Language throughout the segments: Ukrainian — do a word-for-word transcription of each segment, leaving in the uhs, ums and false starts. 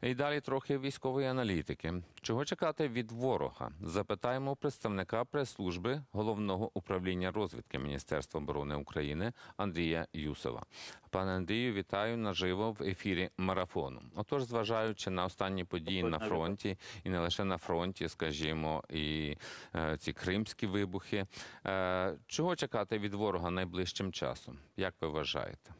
І далі трохи військової аналітики. Чого чекати від ворога? Запитаємо представника прес-служби Головного управління розвідки Міністерства оборони України Андрія Юсова. Пане Андрію, вітаю наживо в ефірі Марафону. Отож, зважаючи на останні події на фронті, і не лише на фронті, скажімо, і е, ці кримські вибухи, е, чого чекати від ворога найближчим часом? Як ви вважаєте?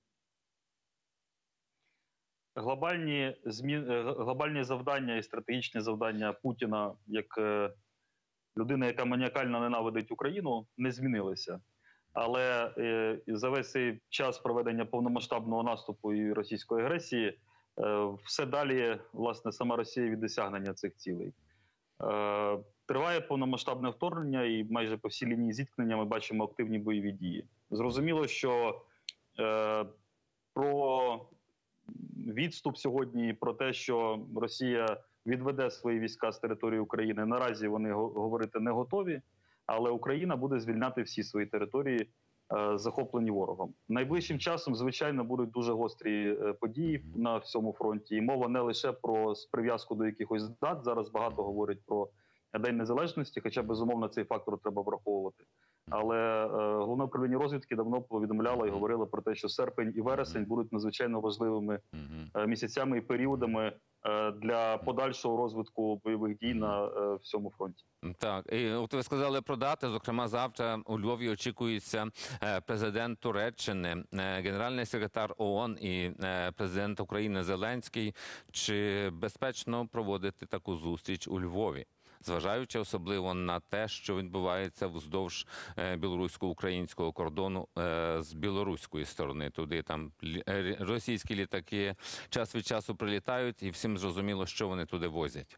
Глобальні, змін... глобальні завдання і стратегічні завдання Путіна, як людина, яка маніакально ненавидить Україну, не змінилися. Але е, за весь цей час проведення повномасштабного наступу і російської агресії е, все далі, власне, сама Росія від досягнення цих цілей. Е, триває повномасштабне вторгнення і майже по всій лінії зіткнення ми бачимо активні бойові дії. Зрозуміло, що е, про відступ сьогодні, про те, що Росія відведе свої війська з території України, наразі вони говорити не готові, але Україна буде звільняти всі свої території, захоплені ворогом. Найближчим часом, звичайно, будуть дуже гострі події на всьому фронті. І мова не лише про прив'язку до якихось дат. Зараз багато говорять про День Незалежності, хоча, безумовно, цей фактор треба враховувати. Але е, Головне управління розвідки давно повідомляло і говорило про те, що серпень і вересень будуть надзвичайно важливими е, місяцями і періодами е, для подальшого розвитку бойових дій на е, всьому фронті. Так, і от ви сказали про дати, зокрема завтра у Львові очікується е, президент Туреччини, е, генеральний секретар ООН і е, президент України Зеленський. Чи безпечно проводити таку зустріч у Львові? Зважаючи особливо на те, що відбувається вздовж білорусько-українського кордону з білоруської сторони. Туди там російські літаки час від часу прилітають, і всім зрозуміло, що вони туди возять.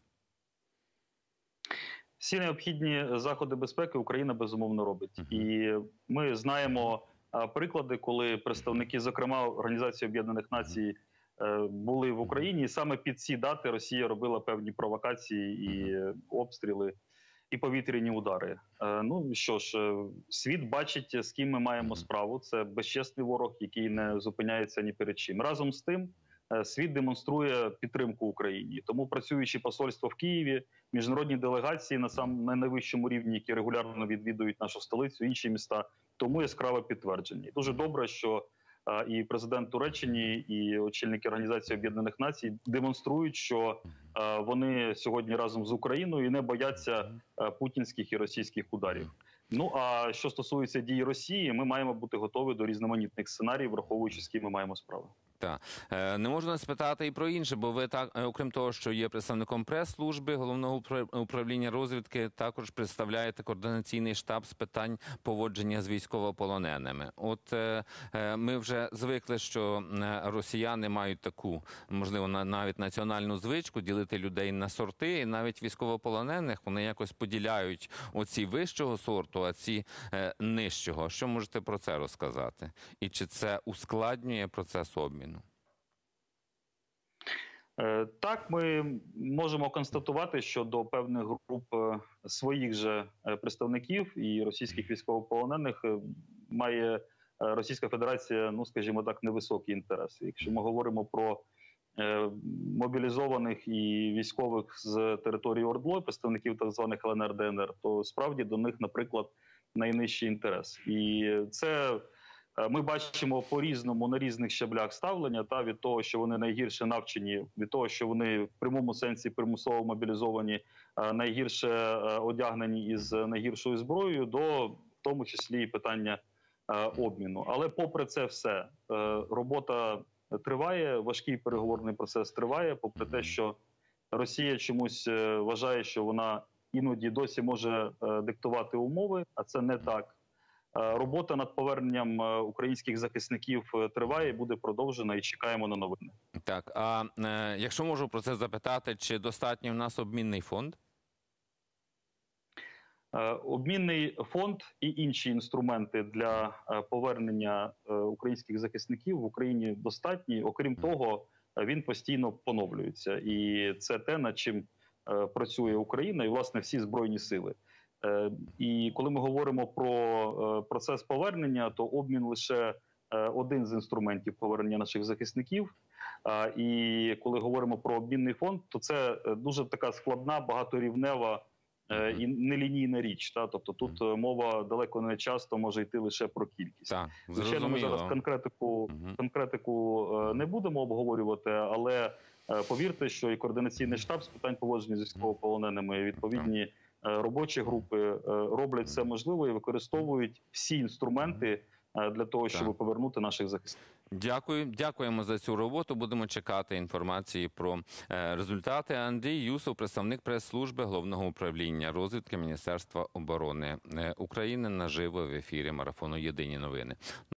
Всі необхідні заходи безпеки Україна, безумовно, робить. Uh-huh. І ми знаємо приклади, коли представники, зокрема, Організації Об'єднаних Націй, були в Україні, і саме під ці дати Росія робила певні провокації і обстріли, і повітряні удари. Ну що ж, світ бачить, з ким ми маємо справу. Це безчесний ворог, який не зупиняється ні перед чим. Разом з тим, світ демонструє підтримку Україні. Тому працюючи посольство в Києві, міжнародні делегації на сам на найвищому рівні, які регулярно відвідують нашу столицю, інші міста, тому яскраве підтвердження. І дуже добре, що і президент Туреччини, і очільники Організації Об'єднаних Націй демонструють, що вони сьогодні разом з Україною і не бояться путінських і російських ударів. Ну, а що стосується дій Росії, ми маємо бути готові до різноманітних сценаріїв, враховуючи, з ким ми маємо справу. Так. Не можна не спитати і про інше, бо ви, так, окрім того, що є представником прес-служби Головного управління розвідки, також представляєте координаційний штаб з питань поводження з військовополоненими. От ми вже звикли, що росіяни мають таку, можливо, навіть національну звичку ділити людей на сорти, і навіть військовополонених вони якось поділяють оці вищого сорту, а ці нижчого. Що можете про це розказати? І чи це ускладнює процес обміну? Так, ми можемо констатувати, що до певних груп своїх же представників і російських військовополонених має Російська Федерація, ну, скажімо так, невисокі інтереси. Якщо ми говоримо про мобілізованих і військових з території ОРДЛО, представників так званих ЛНР, ДНР, то справді до них, наприклад, найнижчий інтерес. І це ми бачимо по-різному на різних щаблях ставлення, та від того, що вони найгірше навчені, від того, що вони в прямому сенсі примусово мобілізовані, найгірше одягнені із найгіршою зброєю, до в тому числі і питання обміну. Але попри це все, робота триває, важкий переговорний процес триває, попри те, що Росія чомусь вважає, що вона іноді досі може диктувати умови, а це не так. Робота над поверненням українських захисників триває, буде продовжена, і чекаємо на новини. Так, а е, якщо можу про це запитати, чи достатньо в нас обмінний фонд? Е, обмінний фонд і інші інструменти для повернення українських захисників в Україні достатні. Окрім того, він постійно поновлюється. І це те, над чим е, працює Україна і, власне, всі Збройні сили. І коли ми говоримо про процес повернення, то обмін лише один з інструментів повернення наших захисників. І коли говоримо про обмінний фонд, то це дуже така складна, багаторівнева і нелінійна річ. Та? Тобто тут мова далеко не часто може йти лише про кількість. Так, звичайно, ми зараз конкретику, конкретику не будемо обговорювати, але повірте, що і координаційний штаб з питань поводження з військовополоненими, і відповідні робочі групи роблять все можливе і використовують всі інструменти для того, щоб так. повернути наших захисників. Дякую. Дякуємо за цю роботу. Будемо чекати інформації про е, результати. Андрій Юсов, представник прес-служби Головного управління розвідки Міністерства оборони України, наживо в ефірі марафону «Єдині новини».